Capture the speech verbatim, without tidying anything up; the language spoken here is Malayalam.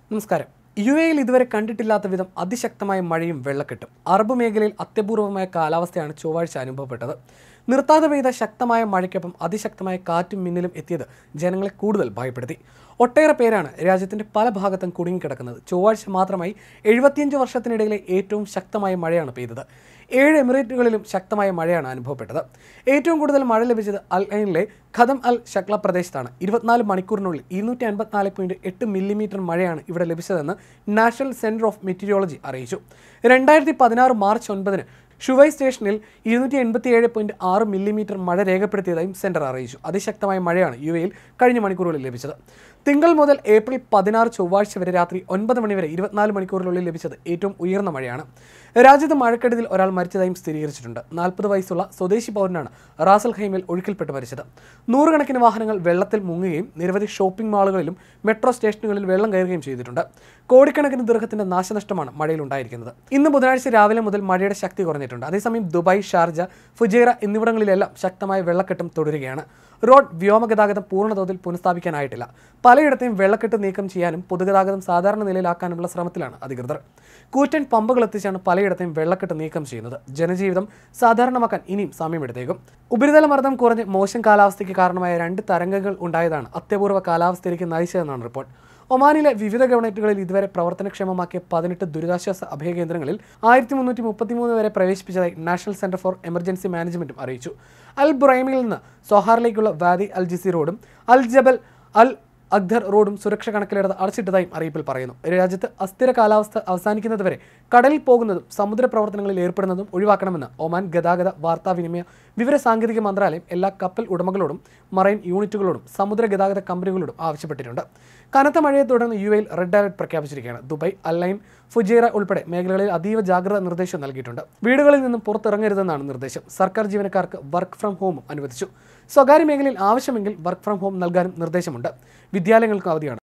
നമസ്കാരം. യു എയിൽ ഇതുവരെ കണ്ടിട്ടില്ലാത്ത വിധം അതിശക്തമായ മഴയും വെള്ളക്കെട്ടും. അറബ് മേഖലയിൽ അത്യപൂർവമായ കാലാവസ്ഥയാണ് ചൊവ്വാഴ്ച അനുഭവപ്പെട്ടത്. നിർത്താതെ പെയ്ത ശക്തമായ മഴയ്ക്കൊപ്പം അതിശക്തമായ കാറ്റും മിന്നലും എത്തിയത് ജനങ്ങളെ കൂടുതൽ ഭയപ്പെടുത്തി. ഒട്ടേറെ പേരാണ് രാജ്യത്തിന്റെ പല ഭാഗത്തും കുടുങ്ങിക്കിടക്കുന്നത്. ചൊവ്വാഴ്ച മാത്രമായി എഴുപത്തിയഞ്ച് വർഷത്തിനിടയിലെ ഏറ്റവും ശക്തമായ മഴയാണ് പെയ്തത്. ഏഴ് എമിറേറ്റുകളിലും ശക്തമായ മഴയാണ് അനുഭവപ്പെട്ടത്. ഏറ്റവും കൂടുതൽ മഴ ലഭിച്ചത് അൽ ഐനിലെ ഖദം അൽ ഷക്ല പ്രദേശത്താണ്. ഇരുപത്തിനാല് മണിക്കൂറിനുള്ളിൽ ഇരുന്നൂറ്റി അൻപത്തിനാല് പോയിന്റ് എട്ട് മില്ലിമീറ്റർ മഴയാണ് ഇവിടെ ലഭിച്ചതെന്ന് നാഷണൽ സെന്റർ ഓഫ് മെറ്റീരിയോളജി അറിയിച്ചു. രണ്ടായിരത്തി പതിനാറ് മാർച്ച് ഒൻപതിന് ഷുവൈ സ്റ്റേഷനിൽ ഇരുന്നൂറ്റി എൺപത്തി ഏഴ് പോയിന്റ് ആറ് മില്ലിമീറ്റർ മഴ രേഖപ്പെടുത്തിയതായും സെന്റർ അറിയിച്ചു. അതിശക്തമായ മഴയാണ് യു എയിൽ കഴിഞ്ഞ മണിക്കൂറുകളിൽ ലഭിച്ചത്. തിങ്കൾ മുതൽ ഏപ്രിൽ പതിനാറ് ചൊവ്വാഴ്ച വരെ രാത്രി ഒൻപത് മണിവരെ ഇരുപത്തിനാല് മണിക്കൂറിനുള്ളിൽ ലഭിച്ചത് ഏറ്റവും ഉയർന്ന മഴയാണ്. രാജ്യത്ത് മഴക്കെടുതിയിൽ ഒരാൾ മരിച്ചതായും സ്ഥിരീകരിച്ചിട്ടുണ്ട്. നാൽപ്പത് വയസ്സുള്ള സ്വദേശി പൗരനാണ് റാസൽ ഖൈമിൽ ഒഴുക്കിൽപ്പെട്ട് മരിച്ചത്. നൂറുകണക്കിന് വാഹനങ്ങൾ വെള്ളത്തിൽ മുങ്ങുകയും നിരവധി ഷോപ്പിംഗ് മാളുകളിലും മെട്രോ സ്റ്റേഷനുകളിൽ വെള്ളം കയറുകയും ചെയ്തിട്ടുണ്ട്. കോടിക്കണക്കിന് ദിർഹത്തിന്റെ നാശനഷ്ടമാണ് മഴയിൽ ഉണ്ടായിരിക്കുന്നത്. ഇന്ന് ബുധനാഴ്ച രാവിലെ മുതൽ മഴയുടെ ശക്തി കുറഞ്ഞിട്ടുണ്ട്. അതേസമയം ദുബായ്, ഷാർജ, ഫുജൈറ എന്നിവിടങ്ങളിലെല്ലാം ശക്തമായ വെള്ളക്കെട്ടും തുടരുകയാണ്. റോഡ് വ്യോമഗതാഗതം പൂർണ്ണതോതിൽ പുനഃസ്ഥാപിക്കാനായിട്ടില്ല. പലയിടത്തെയും വെള്ളക്കെട്ട് നീക്കം ചെയ്യാനും പൊതുഗതാഗതം സാധാരണ നിലയിലാക്കാനുമുള്ള ശ്രമത്തിലാണ് അധികൃതർ. കൂറ്റൻ പമ്പുകൾ എത്തിച്ചാണ് പലയിടത്തെയും വെള്ളക്കെട്ട് നീക്കം ചെയ്യുന്നത്. ജനജീവിതം സാധാരണമാക്കാൻ ഇനിയും സമയമെടുത്തേക്കും. ഉപരിതല മർദ്ദം കുറഞ്ഞ് മോശം കാലാവസ്ഥയ്ക്ക് കാരണമായ രണ്ട് തരംഗങ്ങൾ ഉണ്ടായതാണ് അത്യപൂർവ കാലാവസ്ഥയിലേക്ക് നയിച്ചതെന്നാണ് റിപ്പോർട്ട്. ഒമാനിലെ വിവിധ ഗവൺമെന്റുകളിൽ ഇതുവരെ പ്രവർത്തനക്ഷമമാക്കിയ പതിനെട്ട് ദുരിതാശ്വാസ അഭയകേന്ദ്രങ്ങളിൽ ആയിരത്തി മുന്നൂറ്റി മുപ്പത്തിമൂന്ന് വരെ പ്രവേശിപ്പിച്ചതായി നാഷണൽ സെന്റർ ഫോർ എമർജൻസി മാനേജ്മെന്റും അറിയിച്ചു. അൽ ബുറൈമിൽ നിന്ന് സൊഹാറിലേക്കുള്ള വാദി അൽ ജിസി റോഡും അൽ ജബൽ അൽ അഖ്ദർ റോഡും സുരക്ഷ കണക്കിലെടുത്ത് അടച്ചിട്ടതായും അറിയിപ്പിൽ പറയുന്നു. രാജ്യത്ത് അസ്ഥിര കാലാവസ്ഥ അവസാനിക്കുന്നതുവരെ കടലിൽ പോകുന്നതും സമുദ്ര പ്രവർത്തനങ്ങളിൽ ഏർപ്പെടുന്നതും ഒഴിവാക്കണമെന്ന് ഒമാൻ ഗതാഗത വാർത്താവിനിമയ വിവര സാങ്കേതിക മന്ത്രാലയം എല്ലാ കപ്പൽ ഉടമകളോടും മറൈൻ യൂണിറ്റുകളോടും സമുദ്ര ഗതാഗത കമ്പനികളോടും ആവശ്യപ്പെട്ടിട്ടുണ്ട്. കനത്ത മഴയെ തുടർന്ന് യു എയിൽ റെഡ് അലർട്ട് പ്രഖ്യാപിച്ചിരിക്കുകയാണ്. ദുബായ്, അൽ ഐൻ, ഫുജൈറ ഉൾപ്പെടെ മേഖലകളിൽ അതീവ ജാഗ്രതാ നിർദ്ദേശം നൽകിയിട്ടുണ്ട്. വീടുകളിൽ നിന്നും പുറത്തിറങ്ങരുതെന്നാണ് നിർദ്ദേശം. സർക്കാർ ജീവനക്കാർക്ക് വർക്ക് ഫ്രം ഹോമും അനുവദിച്ചു. സ്വകാര്യ മേഖലയിൽ ആവശ്യമെങ്കിൽ വർക്ക് ഫ്രം ഹോം നൽകാനും നിർദ്ദേശമുണ്ട്. വിദ്യാലയങ്ങൾക്ക് അവധിയാണ്.